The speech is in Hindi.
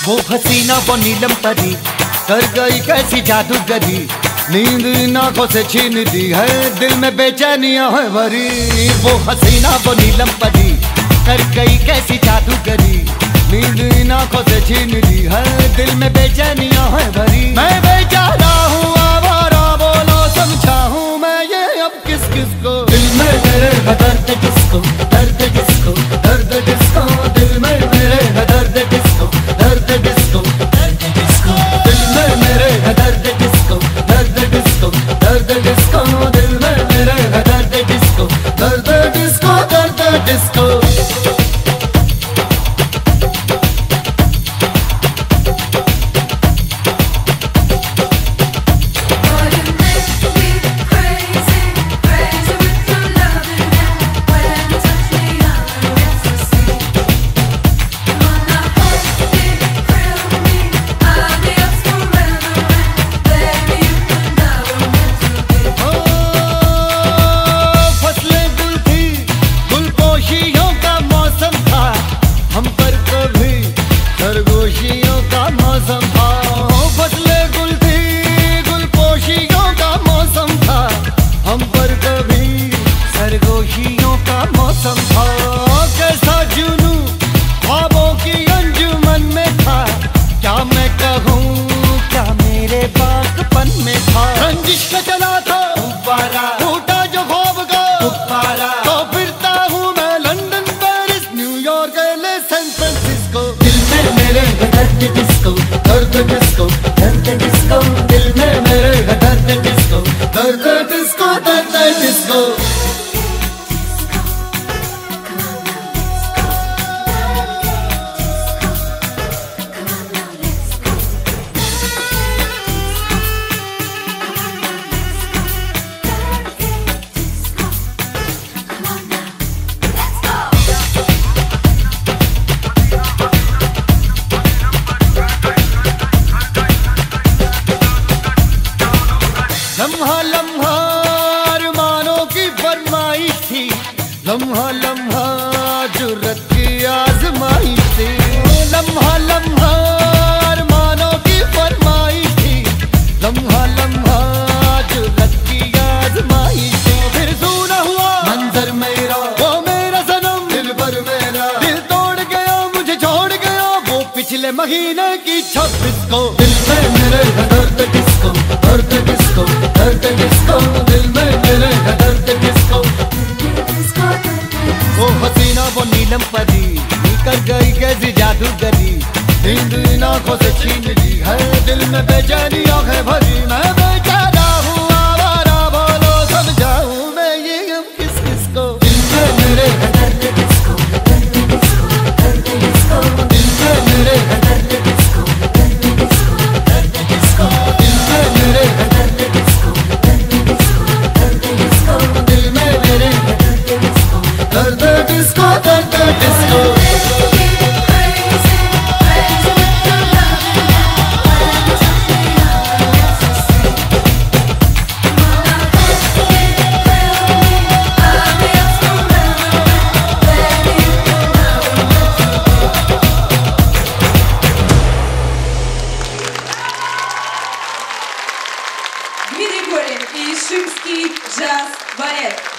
वो हसीना वो नीलम परी कर गई कैसी जादूगरी, नींद इन आंखों से छीन दी है, दिल में बेचैनियां है भरी। वो हसीना वो नीलम परी कर गई कैसी जादूगरी, नींद इन आंखों से छीन दी है, दिल में बेचैनियां है भरी। मैं बेचारा हूँ आवारा, बोलो समझाऊं मैं ये अब किस किस को। दिल में मेरे दर्द किसको, दर्द किसको, दर्द किसको, दिल में मेरे दर्द किसको, दर्द किसको, दर्द किसको, दिल में मेरे दर्द किसको, दर्द किसको, दर्द किसको, दिल में मेरे दर्द किसको, दर्द किसको, दर्द किसको। सरगोशियों का मौसम था, फसलें गुल थी, गुलपोशियों का मौसम था, हम पर कभी सरगोशियों का मौसम था। कैसा जुनू ख्वाबों की अंजुमन में था, क्या मैं कहूँ क्या मेरे बागपन में था। रंजिश का चला था गुब्बारा, टूटा जो ख्वाब का गुब्बारा, तो फिरता हूँ मैं London, Paris, New York, LA, San Francisco. मेरे दर्द किसको, दर्द किसको, दर्द किसको, दिल में मेरे दर्द किसको, दर्द किसको, दर्द किसको। लम्हा लम्हा अरमानों की फरमाइश थी, लम्हा लम्हा जुर्रत की आजमाइश थी। लम्हा लम्हा अरमानों की फरमाइश थी, लम्हा लम्हा जुर्रत की आजमाइश थी। फिर सुना हुआ मंजर मेरा, वो मेरा सनम दिल भर मेरा, दिल तोड़ गया मुझे छोड़ गया वो पिछले महीने की 26 को। दिल में मेरे दर्द किसको, दर्द किसको, दर्द किसको, दिल में मेरे दर्द किसको। वो हसीना वो नीलम परी कर गई कैसी जादूगरी, नींद इन आंखों से छीन ली है, दिल में बेचैनियां है भरी। मैं बेचारा हूँ आवारा, बोलो समझाऊं मैं ये हम किस किस को। दिल में मेरे दर्द किसको, दर्द किसको, दर्द किसको, दिल में मेरे दर्द किसको, दर्द किसको, दर्द किसको, दिल में मेरे दर्द किसको, दर्द किसको, दर्द किसको, दिल में मेरे दर्द किसको, दर्द किसको, दर्द किसको। Дмитрий Горин и Шимский джаз-балет.